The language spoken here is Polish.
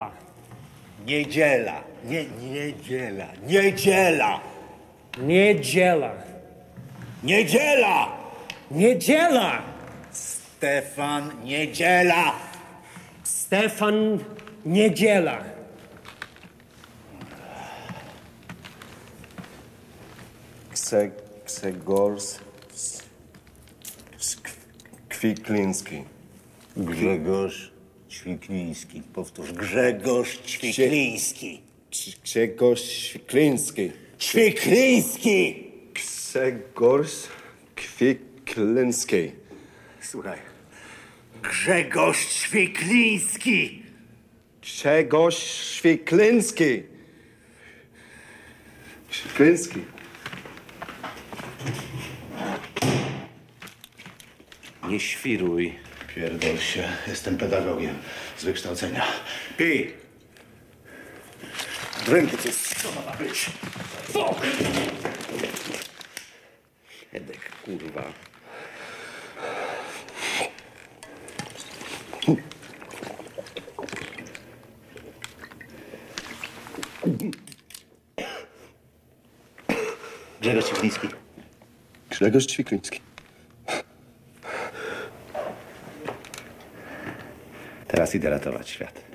Niedziela. Niedziela. Niedziela. Niedziela. Niedziela. Niedziela. Stefan Niedziela. Stefan Niedziela. Grzegorz Kwikliński. Grzegorz Ćwikliński. Powtórz. Grzegorz Ćwikliński. Grzegorz Kwikliński. Ćwikliński! Grzegorz Kwikliński. Słuchaj. Grzegorz Ćwikliński! Grzegorz Kwikliński. Kwikliński. Nie świruj. Pierdol się, jestem pedagogiem z wykształcenia. Pij! Drękę cię, co ma być? Co? Edek, kurwa. Grzegorz Ćwikliński. Grzegorz Kwikliński. Teraz idę ratować świat.